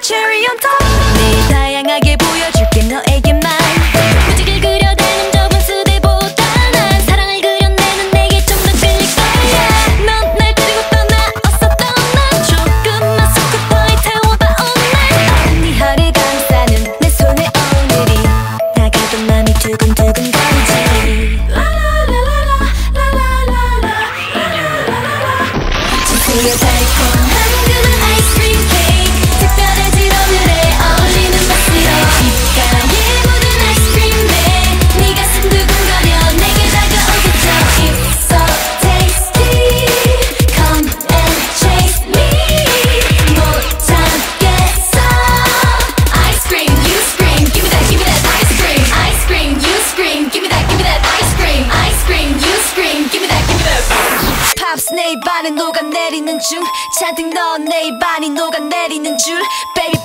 cherry on top. 매일 다양하게 보여줄게 너에게만. 무지개 그려대는 좁은 수대보다 난 사랑을 그려내는 내게 좀 더 끌릴 거야. 넌 날 데리고 떠나 어서 떠나. 조금만 속고 더위 태워봐 오늘. 네 허리 감싸는 내 손에 오늘이 다가도 맘이 두근두근 거리지. 지수여 달콤한 그런 아이스크림 케이크. 특별해진 오늘에 어울리는 맛으로 입가에 묻은 아이스크림에 네 가슴 두근거려 내게 다가오겠죠. It's so tasty. Come and chase me. 못 참겠어. Ice cream, you scream. Give me that ice cream. Ice cream, you scream. Give me that ice cream. Ice cream, you scream. Give me that. 팝스 내 입안에 녹아내리는 중 잔뜩 넣은 내 입안이 녹아내리는 줄. Baby